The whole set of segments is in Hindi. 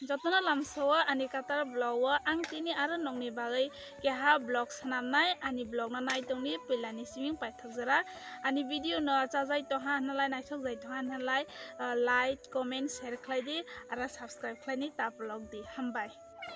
जतना लामसवा आनि कातार ब्लॉग आं तिनि आरो नंनि बागै केहा ब्लॉग सनामनाय आनि ब्लॉग ना नायतंनि पैलानि सिमिं पाइथक जरा आनि वीडियो न चाजाय तहा हनलाय नायथक जाय तहा हनलाय लाइक कमेंट शेयर खालायदि आरो सब्सक्राइब खालायनि ता ब्लॉग दि हामबाय।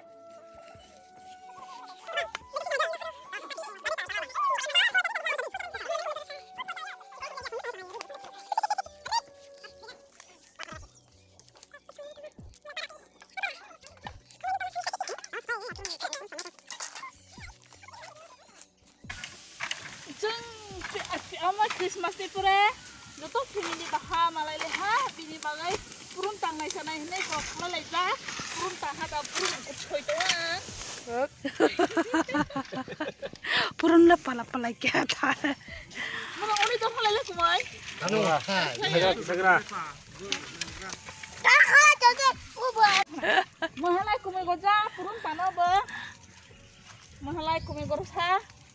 Ama Christmas ni pure, joto family baha malai leha, bini bagai purun tangai sana ini kau malai ba, purun taha da purun kecoi doa. Purun la pala kya tha? Mana oni to malai le kumai? Anu, segera. Taha jojo uba. Mahalai kumai goja purun tanah ba. Mahalai kumai gorsa.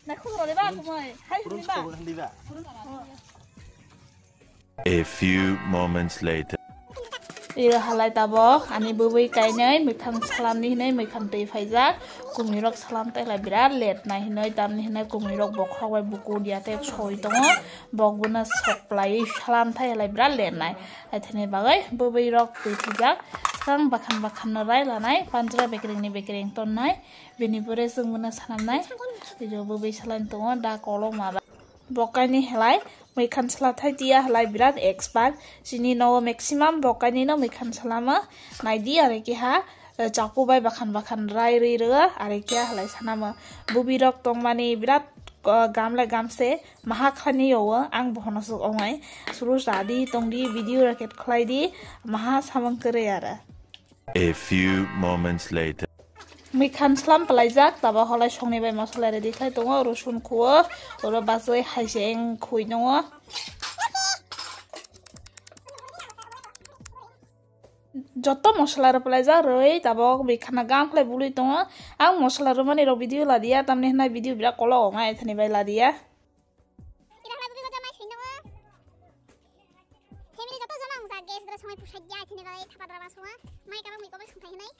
A few moments later. Ira halai tabo ani bubai kainai mikham salam ni hinai mikham tei faijak kumirok salam tai la birat let nai hinai tam ni hinai kumirok bokhrawai buku dia te choi tongo bogbuna soklai salam tai la birat let nai athene bagai bubai rok tei faijak sang bakhan rai lanai panjra bekering ton nai bini pore sungmuna salam nai ijo bubai salam tongo da kolong maba bokani helai मैखान सलाथाय दिया हलाय बिराद एक्सपर्ट सिनि नो मैक्सिमम बकानि नो मैखान सलामा नायदि आरे कि हा चाकुबाय बाखान राय रै रो आरे कि हलाय सानामा बुबिरक तंमानि बिराद गामला गामसे महाखानि यव आं बहनसु औङाय सुरु रादि तंदि भिडियो रेकर्ड खलायदि महा सामं करे आरो A few moments later. मैखान सलाम पलायजाक ताबा हलाय संनि बाय मसला रेडि खाय दङ रसुन खुओ ओरो बासै हाइजें खुइ दङ जत मसला रे पलायजा रै ताबा मैखाना गाम खलाय बुलि दङ आं मसला रे माने रो भिडियो लादिया तामने हनाय भिडियो बिरा कल औङा एथनि बाय लादिया इरा हलाय बुबि गजा माइ सै दङ फेमिलि जत जना अंजा गेस द्रा समय पुसाइया एथनि बाय थापाद्रा बासुआ माइ काबा मैको बाय संथाय हनाय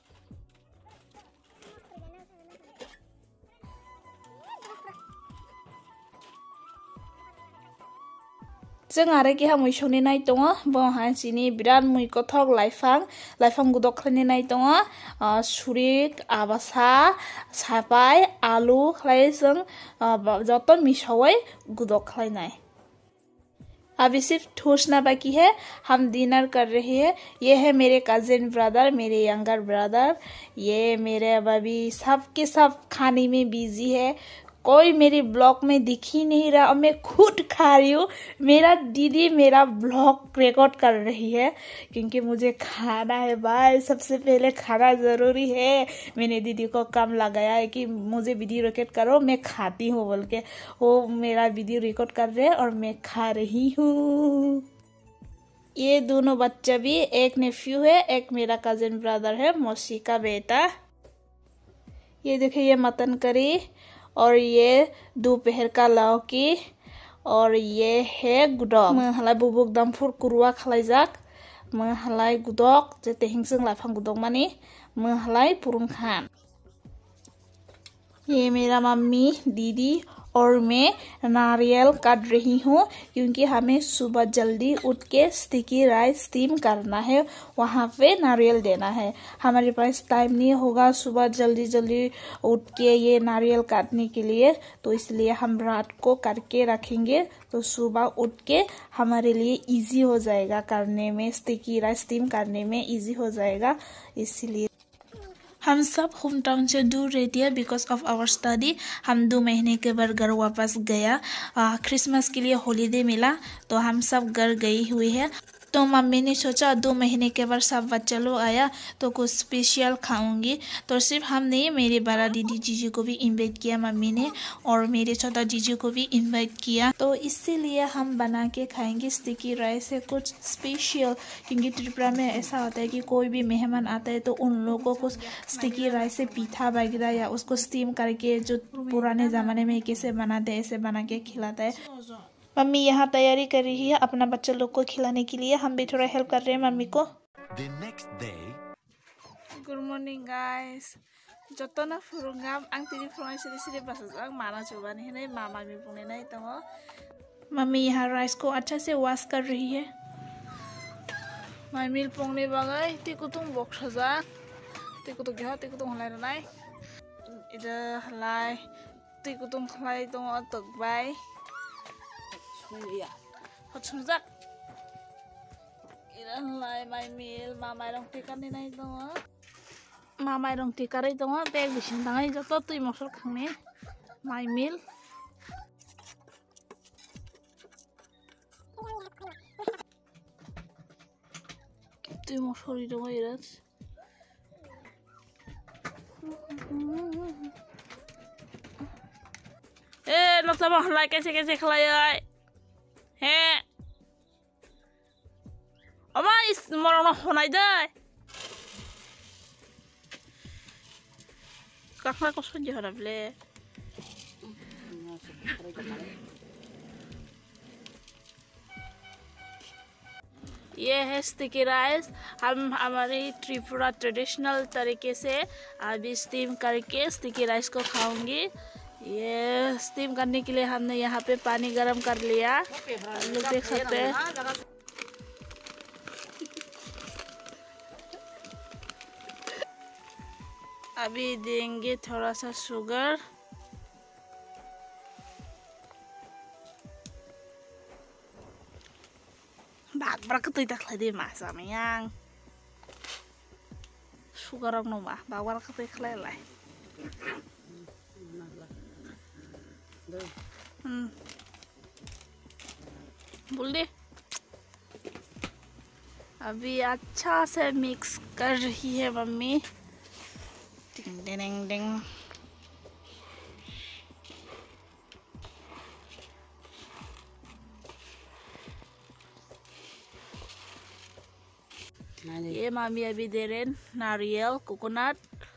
जों आरो कि हामै सनि नाय दङ बहासिनि बिराद मैकथक लाइफां गुदखनि नाय दङ सुरिक आबासा सापाय आलु खलाय जों जत मिसावै गुदक खलायनाय अभी सिर्फ ठूसना बाकी है हम डिनर कर रहे हैं ये है मेरे कजिन ब्रदर मेरे यंगर ब्रदर ये मेरे अभी सबके सब खाने में बिजी है कोई मेरी ब्लॉग में दिख ही नहीं रहा और मैं खुद खा रही हूँ मेरा दीदी मेरा ब्लॉग रिकॉर्ड कर रही है क्योंकि मुझे खाना है भाई सबसे पहले खाना जरूरी है मैंने दीदी को काम लगाया है कि मुझे वीडियो रिकॉर्ड करो मैं खाती हूँ बोल के वो मेरा वीडियो रिकॉर्ड कर रहे हैं और मैं खा रही हूँ ये दोनों बच्चा भी एक नेफ्यू है एक मेरा कजिन ब्रदर है मौसी का बेटा ये देखिए ये मटन करी और ये दोपहर का लौकी और ये है गुदक महलाय बुबुक दामफुर कुरुआ खलायजाक महलाय गुदक जेते हिंसों लाइफां गुदक माने महलाय पुरुन खान ये मेरा मम्मी दीदी और मैं नारियल काट रही हूँ क्योंकि हमें सुबह जल्दी उठ के स्टिकी राइस स्टीम करना है वहाँ पे नारियल देना है हमारे पास टाइम नहीं होगा सुबह जल्दी उठ के ये नारियल काटने के लिए तो इसलिए हम रात को करके रखेंगे तो सुबह उठ के हमारे लिए इजी हो जाएगा करने में स्टिकी राइस स्टीम करने में इजी हो जाएगा इसलिए हम सब होम टाउन से दूर रहती है बिकॉज ऑफ आवर स्टडी हम 2 महीने के बाद घर वापस गया क्रिसमस के लिए हॉलीडे मिला तो हम सब घर गई हुई है तो मम्मी ने सोचा 2 महीने के बाद सब बच्चा लोग आया तो कुछ स्पेशल खाऊंगी तो सिर्फ हम नहीं मेरे बड़ा दीदी जीजू को भी इनवाइट किया मम्मी ने और मेरे छोटा जीजू को भी इनवाइट किया तो इसीलिए हम बना के खाएंगे स्टिकी राइस है कुछ स्पेशल क्योंकि त्रिपुरा में ऐसा होता है कि कोई भी मेहमान आता है तो उन लोगों को स्टिकी राइस से पीठा वगैरह या उसको स्टीम करके जो पुराने ज़माने में कैसे बनाते हैं ऐसे बना के खिलाता है मम्मी यहाँ तैयारी कर रही है अपना बच्चा लोग को खिलाने के लिए हम भी थोड़ा हेल्प कर रहे हैं मम्मी को good morning morning guys. Jotona furungam ang tini furungai siri basajak mana coba nih नहीं मामा भी पुणे नहीं तो मम्मी यहाँ राइस को अच्छा से वॉश कर रही है मम्मी पुणे बागाई तिको तुम बॉक्स सजा तिको तो क्या तिको तुम हलाई रनाई इधर हलाई तिको तुम हलाई तो तक बाय हट सुनजा इधर हलाई मम्मी मामा रंग टिकन नहीं तो मामा रंग टिकारै दङ बेग बिसिन थाङै जत तुइ मसर खांने माइ मिल तुइ मसरी दङ इराज ए लक्ष्य महला कैसे खलायो हे अमा इस मरना होनाय दे kakak kok saja harap le ये है स्टिकी राइस हम हमारी त्रिपुरा ट्रेडिशनल तरीके से अभी स्टीम करके स्टिकी राइस को खाऊंगी ये स्टीम करने के लिए हमने यहाँ पे पानी गरम कर लिया आप लोग देख सकते हैं अभी देंगे थोड़ा सा शुगर भाग बरक तुई तक लदे मासा में yang शुगर अब नो भाग बरक तुई खले लाए बोल दे अभी अच्छा से मिक्स कर रही है मम्मी Ding ding ding. ये मामी अभी दे रहे हैं नारियल कोकोनट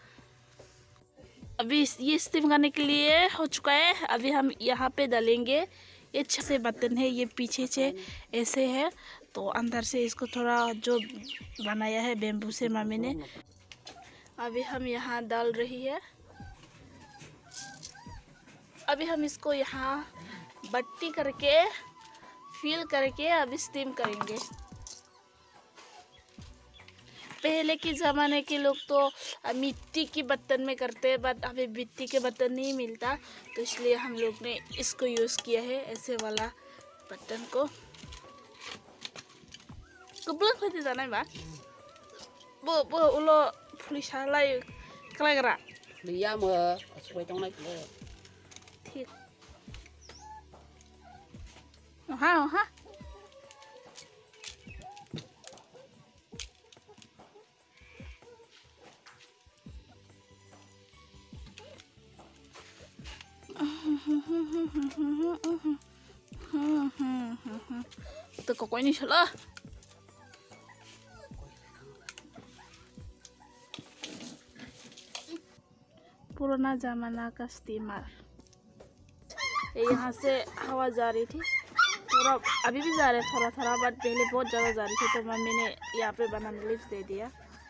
अभी ये स्टीम करने के लिए हो चुका है अभी हम यहाँ पे डालेंगे ये 6 से बर्तन है ये पीछे से ऐसे है तो अंदर से इसको थोड़ा जो बनाया है बेम्बू से मामी ने अभी हम यहाँ डाल रही है अभी हम इसको यहाँ बट्टी करके फिल करके अभी स्टीम करेंगे पहले के ज़माने के लोग तो मिट्टी की बर्तन में करते बट अभी मिट्टी के बर्तन नहीं मिलता तो इसलिए हम लोग ने इसको यूज़ किया है ऐसे वाला बर्तन को कबल खोते जाना है बा वो उलो पुलिस लाई कलेगरा लिया म सुबह तंग नाइ ले ठीक हाँ हाँ तो कोई नहीं चला पुराना जमाना का स्टीमर यहाँ से हवा जा रही थी थोड़ा अभी भी जा रहे थोड़ा थोड़ा बट पहले बहुत ज़्यादा जा रही थी तो मम्मी ने यहाँ पे बनाना लीव्स दे दिया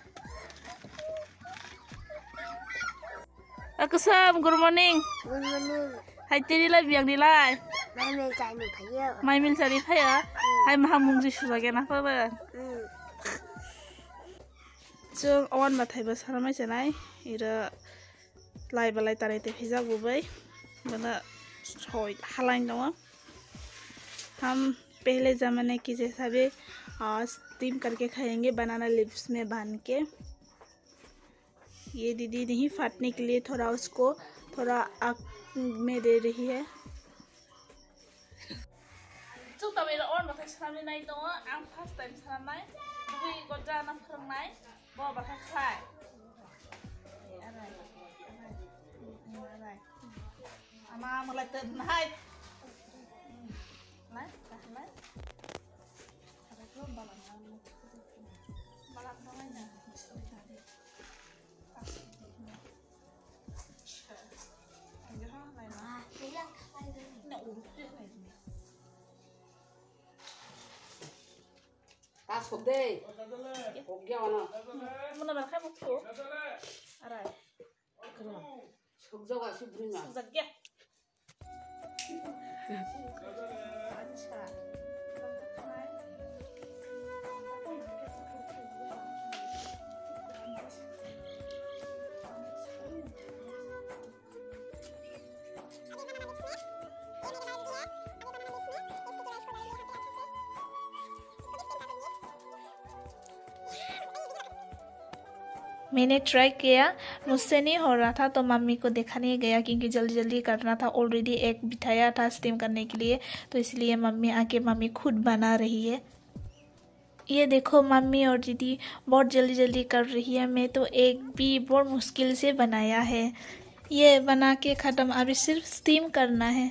कसम गुड मॉर्निंग हाय तेरी लाई बियांग दी लाई माइ मिल चाली फाया हाय महा मुंजी सुजा गेना फाबा जों अवान बाथाय बा सारामाय जानाय इरा लाई बलाई तारे ते भेजा गुबाय बना सोय हालाइन दङ हम पहले ज़माने की जैसा भी स्टीम करके खाएंगे बनाना लीव्स में बांध के ये दीदी नहीं फाटने के लिए थोड़ा उसको थोड़ा आग में दे रही है जों तबेला अन बाथाय सारामनि नाय दङ आं फर्स्ट टाइम सारामनाय गुबै गजाना फोरोंनाय बा बाथाय खाय ama mulai tenai nai nai ada belum balak namanya sok deh. Oke mana? Mana nak kamu tu? Arai. Sok jaga sih beriman. Zakya. मैंने ट्राई किया, मुझसे नहीं हो रहा था तो मम्मी को दिखाने गया क्योंकि जल्दी जल्दी करना था। ऑलरेडी एक बिठाया था स्टीम करने के लिए, तो इसलिए मम्मी आके मम्मी खुद बना रही है। ये देखो मम्मी और दीदी बहुत जल्दी जल्दी कर रही है। मैं तो एक भी बहुत मुश्किल से बनाया है। ये बना के ख़त्म, अभी सिर्फ स्टीम करना है।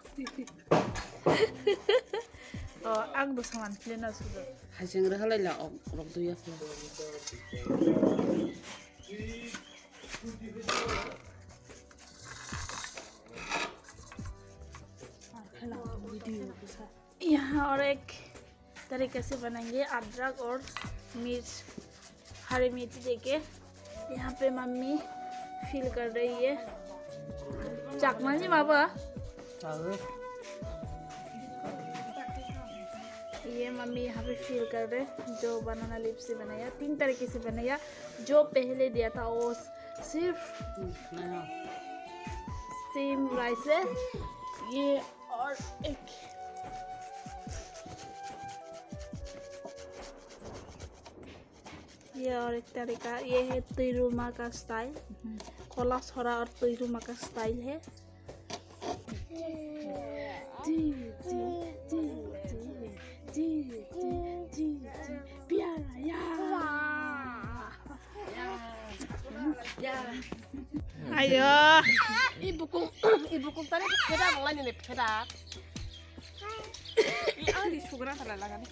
आग दो सामान लेना सुधर Hasil halal lah orang tu ya. यहाँ और एक तरीके से बनाएंगे, अदरक और मिर्च, हरी मिर्च देके। यहाँ पे मम्मी फिल कर रही है। चकमा जी बाबा, ये मम्मी यहाँ पे फिल कर रहे। जो बनाना लीफ से बनाया, 3 तरीके से बनाया। जो पहले दिया था वो सिर्फ स्टीम राइस है। ये और एक तरीका, ये है तिरुमा का स्टाइल। कोला छोरा और तिरुमा का स्टाइल है। Ayo, Ibu kum tadi sepeda mulai nih sepeda. Ini di sugra terlalu kan.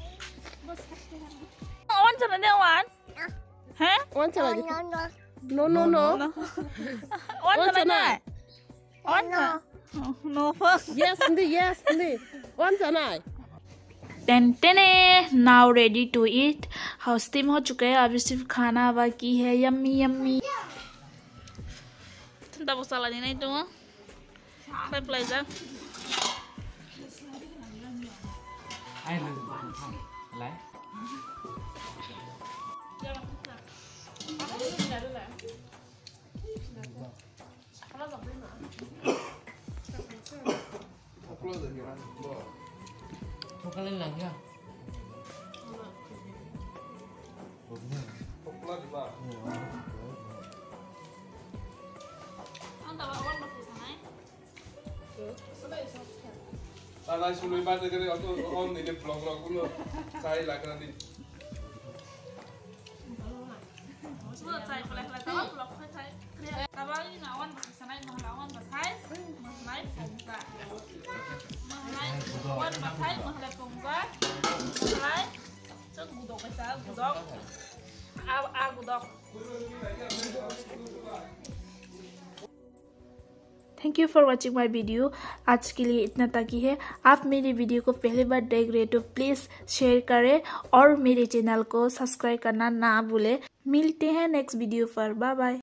Wan sana dia wan, hah? Wan sana di. No. Wan sana. Wan no first. Yes, ndi. Wan sana. टेंटेने now ready to eat. House स्टीम हो चुका है, अभी सिर्फ खाना बाकी है। Yummy yummy. Tentang masalah ini itu mah, saya belajar. Kalian lagi ya? Salah sulit banget kerja atau orang ini blog pun saya lagi nanti. Semua saya boleh tahu blog saya. Kalau ini nawan sana nawan basai, mahal pungsa. Mahal wan basai mahal pungsa. Mahal cek gudok besar gudok. Gudok. Thank you for watching my video. आज के लिए इतना तक ही है। आप मेरी वीडियो को पहली बार देख रहे तो प्लीज़ शेयर करें और मेरे चैनल को सब्सक्राइब करना ना भूलें। मिलते हैं नेक्स्ट वीडियो पर। Bye bye.